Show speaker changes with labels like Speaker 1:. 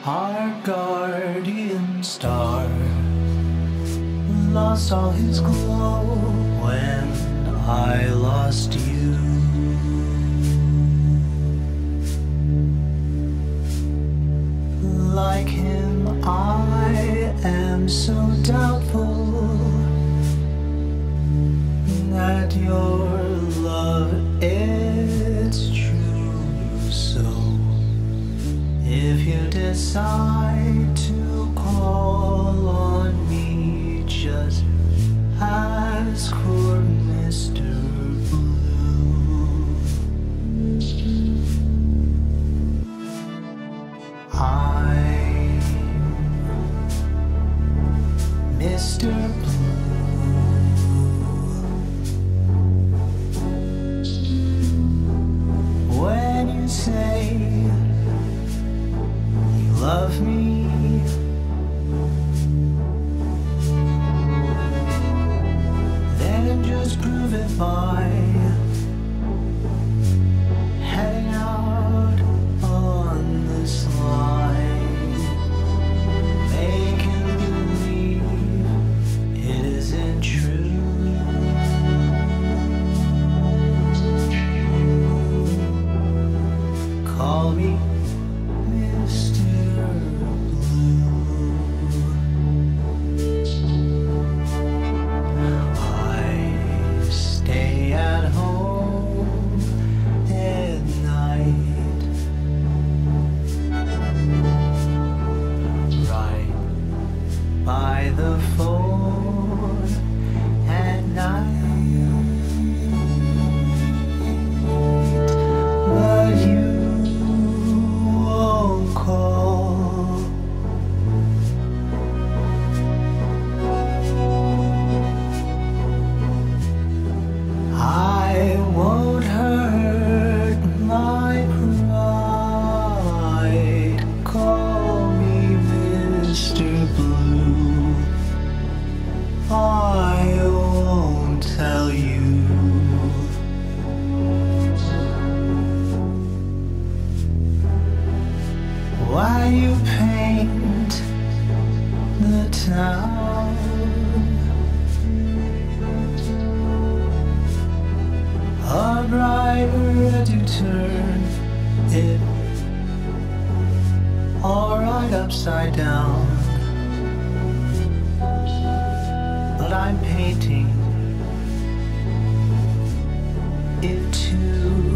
Speaker 1: Our guardian star lost all his glow when I lost you. Like him, I am so doubtful that your love is true. So if you decide to call on me, just ask for Mr. Blue. I'm Mr. Blue. When you say you love me, then just prove it by heading out on this line, making believe it isn't true. Call me Mr. Blue. I stay at home at night, right by the phone at night. But you won't call. I won't hurt my pride. Call me Mr. Blue. I won't tell you. Why you paint the town a bright red to turn it all right upside down? But I'm painting it too.